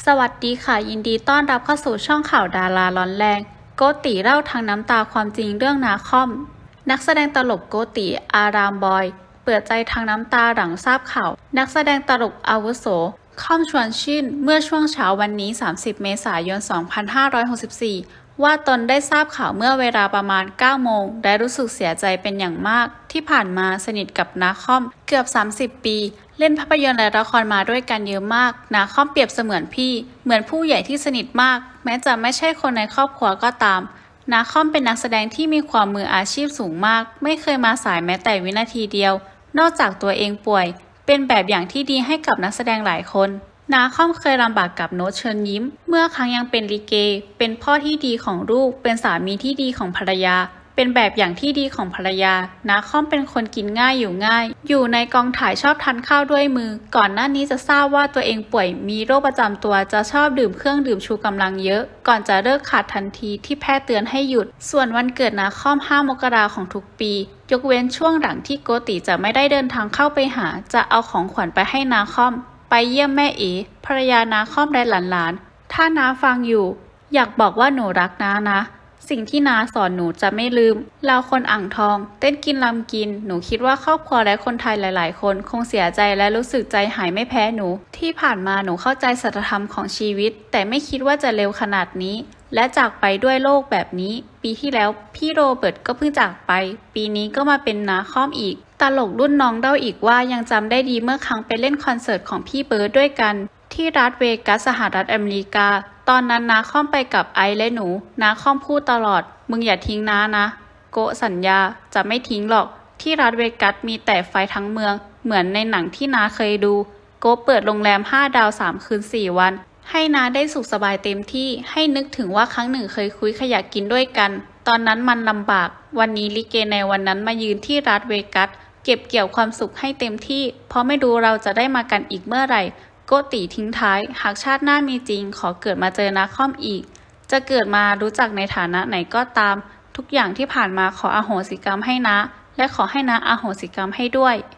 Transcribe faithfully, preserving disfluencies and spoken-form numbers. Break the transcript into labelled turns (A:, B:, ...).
A: สวัสดีค่ะยินดีต้อนรับเข้าสู่ช่องข่าวดาราร้อนแรงโกติเล่าทั้งน้ำตาความจริงเรื่องนาคอมนักแสดงตลกโกติอารามบอยเปิดใจทางน้ำตาหลังทราบข่าวนักแสดงตลกอาวุโสค่อมชวนชื่นเมื่อช่วงเช้าวันนี้สามสิบเมษายนสองพันห้าร้อยหกสิบสี่ว่าตนได้ทราบข่าวเมื่อเวลาประมาณเก้าโมงและรู้สึกเสียใจเป็นอย่างมากที่ผ่านมาสนิทกับนาคอมเกือบสามสิบปีเล่นภาพยนตร์และละครมาด้วยกันเยอะมากนาคอมเปรียบเสมือนพี่เหมือนผู้ใหญ่ที่สนิทมากแม้จะไม่ใช่คนในครอบครัวก็ตามนาคอมเป็นนักแสดงที่มีความมืออาชีพสูงมากไม่เคยมาสายแม้แต่วินาทีเดียวนอกจากตัวเองป่วยเป็นแบบอย่างที่ดีให้กับนักแสดงหลายคนนาคอมเคยลำบากกับโน้ตเชิญยิ้มเมื่อครั้งยังเป็นลิเกเป็นพ่อที่ดีของลูกเป็นสามีที่ดีของภรรยาเป็นแบบอย่างที่ดีของภรรยานาคอมเป็นคนกินง่ายอยู่ง่ายอยู่ในกองถ่ายชอบทานข้าวด้วยมือก่อนหน้านี้จะทราบว่าตัวเองป่วยมีโรคประจำตัวจะชอบดื่มเครื่องดื่มชูกำลังเยอะก่อนจะเลิกขาดทันทีที่แพทย์เตือนให้หยุดส่วนวันเกิดนาคอมห้ามกราของทุกปียกเว้นช่วงหลังที่โกติจะไม่ได้เดินทางเข้าไปหาจะเอาของขวัญไปให้นาคอมไปเยี่ยมแม่เอ๋ภรรยานาคอมและหลานๆถ้าน้าฟังอยู่อยากบอกว่าหนูรักน้านะสิ่งที่น้าสอนหนูจะไม่ลืมเราคนอ่างทองเต้นกินลำกินหนูคิดว่าครอบครัวและคนไทยหลายๆคนคงเสียใจและรู้สึกใจหายไม่แพ้หนูที่ผ่านมาหนูเข้าใจสัจธรรมของชีวิตแต่ไม่คิดว่าจะเร็วขนาดนี้และจากไปด้วยโลกแบบนี้ปีที่แล้วพี่โรเบิร์ตก็เพิ่งจากไปปีนี้ก็มาเป็นนาคอมอีกตลกรุ่นน้องเล่าอีกว่ายังจำได้ดีเมื่อครั้งไปเล่นคอนเสิร์ตของพี่เบิร์ดด้วยกันที่รัฐเวกัสสหรัฐอเมริกาตอนนั้นนาคอมไปกับไอซ์และหนูนาคอมพูดตลอดมึงอย่าทิ้งน้านะโกสัญญาจะไม่ทิ้งหรอกที่รัฐเวกัสมีแต่ไฟทั้งเมืองเหมือนในหนังที่น้าเคยดูโกเปิดโรงแรมห้าดาวสามคืนสี่วันให้น้าได้สุขสบายเต็มที่ให้นึกถึงว่าครั้งหนึ่งเคยคุยขยะกินด้วยกันตอนนั้นมันลำบากวันนี้ลิเกในวันนั้นมายืนที่รัฐเวกัสเก็บเกี่ยวความสุขให้เต็มที่เพราะไม่รู้เราจะได้มากันอีกเมื่อไหร่โกติทิ้งท้ายหากชาติหน้ามีจริงขอเกิดมาเจอนาคอมอีกจะเกิดมารู้จักในฐานะไหนก็ตามทุกอย่างที่ผ่านมาขออโหสิกรรมให้นะและขอให้นะอโหสิกรรมให้ด้วย